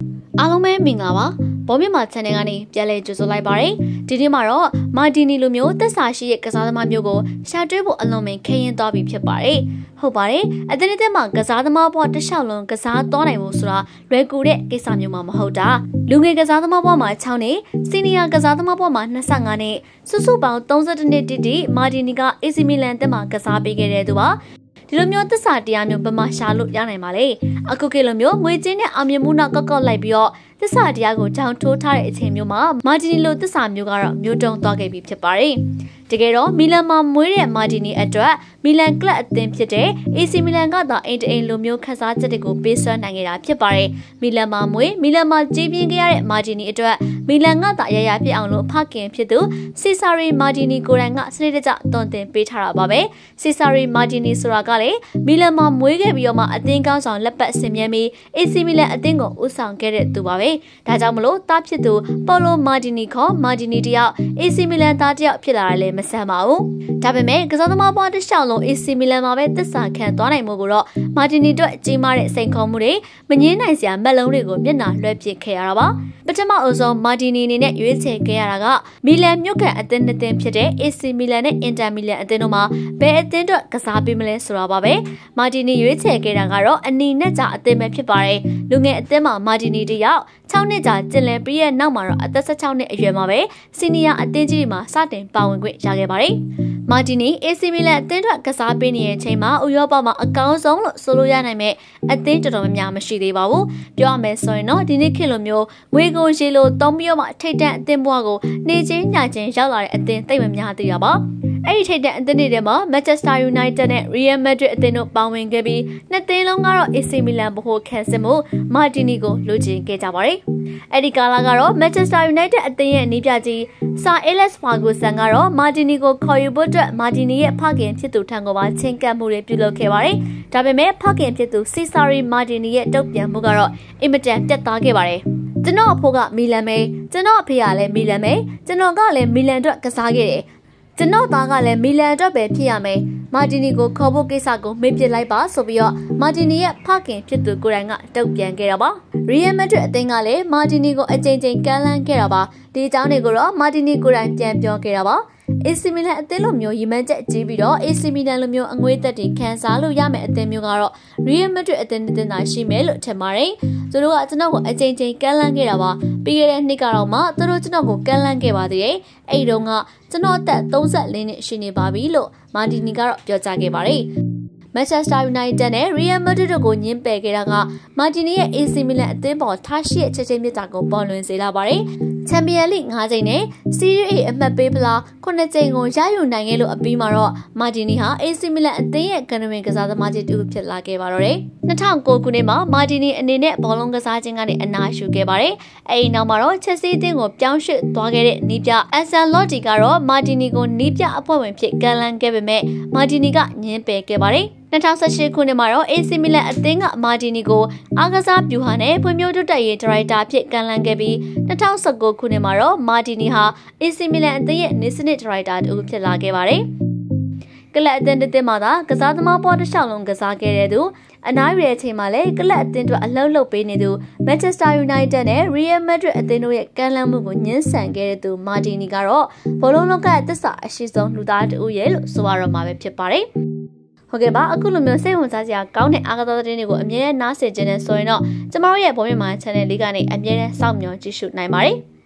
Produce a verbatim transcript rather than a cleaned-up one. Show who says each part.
Speaker 1: အားလုံးပဲမင်္ဂလာပါဘောမြမ channel ကနေပြန်လည်ကြိုဆိုလိုက်ပါရစေဒီနေ့မှာတော့မာတီနီလိုမျိုးသက်စာရှိတဲ့ကစားသမားမျိုးကိုရှာတွေ့ဖို့အလွန်ပင်ခဲယဉ်သွားပြီဖြစ်ပါတယ်ဟုတ်ပါတယ်အသင်းအသင်းမှာကစားသမားဘဝတစ်လျှောက်လုံးကစားသွားနိုင်ဖို့ဆိုတာလွယ်ကူတဲ့ကိစ္စမျိုးမှမဟုတ်တာလူငယ်ကစားသမားဘဝမှာ၆နှစ်စီနီယာကစားသမားဘဝမှာ၂၅နှစ်စုစုပေါင်း၃၁နှစ်တိတိမာတီနီက အေစီ Milan တက်မှာကစားပေးခဲ့တဲ့သူပါဒီလိုမျိုးသစ္စာတရားမျိုးဘယ်မှာရှာလို့ရနိုင်ပါလဲအခုခေတ်လိုမျိုးငွေကြေးနဲ့အောင်မြင်မှုနောက်ကောက်ကောက်လိုက်ပြီးတော့သစ္စာတရားကိုကြောင်ထိုးထားတဲ့အချိန်မျိုးမှာမာတီနီလိုသစ္စာမျိုးကတော့မျိုးတုံသွားခဲ့ပြီဖြစ်ပါတယ်တကယ်တော့မီလန်မှာမွေးတဲ့မာတီနီအတွက်မီလန်ကလပ်အသင်းဖြစ်တဲ့ အေစီ Milan ကသာအိမ်တအိမ်လိုမျိုးခန်းစားချက်တွေကိုပေးစွမ်းနိုင်ခဲ့တာဖြစ်ပါတယ်မီလန်မှာမွေးမီလန်မှာကြီးပြင်းခဲ့ရတဲ့မာတီနီအတွက်မီလန်ကသာရရဖြစ်အောင်လို့ဖခင်ဖြစ်သူစီဆာရီမာတီနီကိုယ်တိုင်ကစနစ်တကျတွန်တင်ပေးထားတာပါပဲစီဆာရီမာတီနီဆိုတာကလည်းမီလန်မှာမွေးခဲ့ပြီးတော့မှအသင်းကောင်းဆောင်လက်ပတ်ဆင်မြဲပြီး အေစီ Milan အသင်းကိုဦးဆောင်ခဲ့တဲ့သူပါပဲဒါကြောင့်မလို့တားဖြစ်သူပေါ်လိုမာတီနီခေါ်မာတီနီတယောက် အေစီ Milan သားတယောက်ဖြစ်လာတယ်လည်းမဆန်းပါဘူးဒါပေမဲ့ကစားသမားဘဝတစ်လျှောက်လုံး အေစီ Milan မှာပဲသစ္စာခံသွားနိုင်မှုကိုတော့မာတီနီတို့အကြီးမားတဲ့စိန်ခေါ်မှုတွေမငြင်းနိုင်စရာမက်လုံးတွေကိုမျက်နှာလွှဲပစ်ခဲ့ရတာပါပထမအဆုံးမာတီနီအနေနဲ့ရွေးချယ်ခဲ့ရတာကမီလန်မြို့ကန်အသင်းနှစ်သင်းဖြစ်တဲ့ အေစီ Milan နဲ့ Inter Milan အသင်းတို့မှာဘယ်အသင်းတို့ကစားပေးမလဲဆိုတာပါပဲမာတီနီရွေးချယ်ခဲ့တာကတော့အနီနဲ့ကြအသင်းပဲဖြစ်ပါတယ်လူငယ်အသင်းမှာမာတီနီတယောက်၆နှစ်ကြာကျင်လည်ပြီးရဲ့နောက်မှာတော့အသက်၁၆နှစ်အရွယ်မှာပဲစီနီယာအသင်းကြီးမှာစတင်ပါဝင်ခွင့်ရခဲ့ပါတယ်မာတီနီ အေစီ Milan အသင်းထွက်ကစားပေးနေတဲ့အချိန်မှာဥရောပမှာအကောင်းဆုံးလို့ဆိုလို့ရနိုင်မဲ့အသင်းတော်တော်များများမရှိသေးပါဘူးပြောရမယ်ဆိုရင်တော့ဒီနေ့ခေတ်လိုမျိုးငွေကိုရေလိုသုံးပြီးတော့မှထိတ်တန့်အသင်းဘဝကိုနေချင်းညချင်းရောက်လာတဲ့အသင်းသိပ်မများသေးတာပါအဲ့ဒီထိတ်တန့်အသင်းတွေထဲမှာ Manchester United နဲ့ Real Madrid အသင်းတို့ပါဝင်ခဲ့ပြီးနှစ်သင်းလုံးကတော့ အေစီ Milan ဘို့ခံစစ်မှုမာတီနီကိုလိုချင်ခဲ့ကြပါတယ်အဲ့ဒီကာလကတော့ Manchester United အသင်းရဲ့အနီးပြကြီး Sir Alex Ferguson ကတော့မာတီနီကိုခေါ်ယူဖို့အတွက်မာတီနီရဲ့ဖခင်ဖြစ်သူထံကိုပါချင်းကပ်မှုတွေပြုလုပ်ခဲ့ပါတယ်ဒါပေမဲ့ဖခင်ဖြစ်သူ Cesare Martini ရဲ့တုံ့ပြန်မှုကတော့အင်မတန်တက်သားခဲ့ပါတယ်ကျွန်တော်အဖိုးကမီလန်ပဲကျွန်တော်အဖေကလည်းမီလန်ပဲကျွန်တော်ကလည်းမီလန်အတွက်ကစားခဲ့တယ်ကျွန်တော်သားကလည်းမီလန်အတွက်ပဲဖြစ်ရမယ်မာတီနီကိုခေါ်ဖို့ကိစ္စကိုမေ့ပစ်လိုက်ပါဆိုပြီးတော့မာတီနီရဲ့ဖခင်ဖြစ်သူကိုယ်တိုင်ကတုံ့ပြန်ခဲ့တာပါရီယယ်မက်ဒရစ်အသင်းကလည်းမာတီနီကိုအကြိမ်ကြိမ်ကမ်းလှမ်းခဲ့တာပါဒီအကြောင်းတွေကိုတော့မာတီနီကိုယ်တိုင်ပြန်ပြောခဲ့တာပါအေစီ Milan အသင်းလိုမျိုးရီမန်းချက်ကြီးပြီးတော့ အေစီ Milan လိုမျိုးအငွေးသက်တွေခံစားလို့ရမယ်အသင်းမျိုးကတော့ Real Madrid အသင်းတင်တာရှိမယ်လို့ထင်ပါတယ်။သူတို့ကကျွန်တော်ကိုအကြိမ်ကြိမ်ကမ်းလှမ်းခဲ့တာပါ။ပြီးခဲ့တဲ့နှစ်ကတော့မှသူတို့ကျွန်တော်ကိုကမ်းလှမ်းခဲ့ပါသေးတယ်။အဲ့ဒီတုန်းကကျွန်တော်အသက်၃၄နှစ်ရှိနေပါပြီလို့မာတီနီကတော့ပြောကြားခဲ့ပါတယ်။ Manchester United နဲ့ Real Madrid တို့ကိုညှင်းပယ်ခဲ့တာကမာတီနီရဲ့ အေစီ Milan အသင်းပေါ်ထားရှိတဲ့ချက်ချင်းမြတ်တာကိုပေါ်လွင်စေလာပါတယ်။ Champions League ၅ကြိမ်နဲ့ Serie A အမှတ်ပေးဖလားခုနှစ်ကြိမ်ကိုရယူနိုင်ခဲ့လို့အပြီးမှာတော့မာတီနီဟာ အေစီ Milan အသင်းရဲ့ကနဝင်ကစားသမားကြီးတူဖြစ်လာခဲ့ပါတော့တယ်။၂၀၀၉ခုနှစ်မှာမာတီနီအနေနဲ့ဘောလုံးကစားခြင်းကနေအနားယူခဲ့ပါတယ်။အဲဒီနောက်မှာတော့ Chelsea အသင်းကိုပြောင်းရွှေ့သွားခဲ့တဲ့နီးပြ Ancelotti ကတော့မာတီနီကိုနီးပြအဖွဲ့ဝင်ဖြစ်ကမ်းလှမ်းခဲ့ပေမဲ့မာတီနီကညှင်းပယ်ခဲ့ပါတယ်။၂၀၁၈ခုနှစ်မှာတော့ အေစီ Milan အသင်းကမာတီနီကိုအားကစားဗျူဟာနဲ့ဖွံ့ဖြိုးတိုးတက်ရေးဒါရိုက်တာဖြစ်ကမ်းလှမ်းခဲ့ပြီး၂၀၁၉ခုနှစ်မှာတော့မာတီနီဟာ အေစီ Milan အသင်းရဲ့နေစနစ်ဒါရိုက်တာတူဖြစ်လာခဲ့ပါတယ်။ကလပ်အသင်းတစ်သင်းမှာသာကစားသမားပေါ်တစ်လျှောက်လုံးကစားခဲ့တဲ့သူအနားယူတဲ့အချိန်မှာလည်းကလပ်အသင်းတို့အလှုပ်လှုပ်ပေးနေသူ Manchester United နဲ့ Real Madrid အသင်းတို့ရဲ့ကမ်းလှမ်းမှုကိုညှင်းဆန်ခဲ့တဲ့သူမာတီနီကတော့ဘောလုံးလောကရဲ့သစ္စာအရှိဆုံးလူသားတူရဲ့လို့ဆိုရတော့မှာပဲဖြစ်ပါတယ်။ဟုတ်ကဲ့ပါအခုလိုမျိုးစိတ်ဝင်စားစရာကောင်းတဲ့အားကစားသတင်းတွေကိုအမြဲတမ်းနားဆင်ကြနေဆိုရင်တော့ကျမတို့ရဲ့ဘောမြမာ channel လေးကနေအမြဲတမ်းစောင့်မျှော်ကြည့်ရှုနိုင်ပါတယ်။